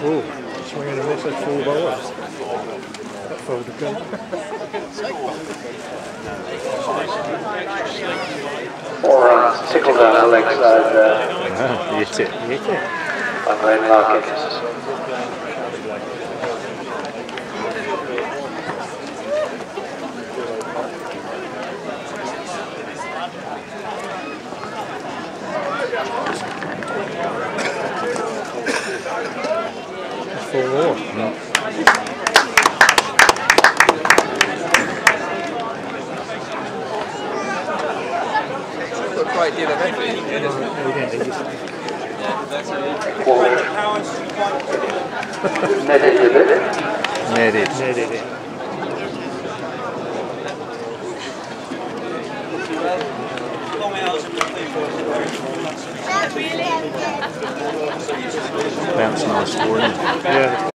Whoa, swing and a miss at full bowlers. That folded good. Or tickle down the leg side there. Hit it. By Larkins. Full more. Quite a deal of effort in it, isn't it? Netted, is it? Netted. Bounce nice for him. Yeah.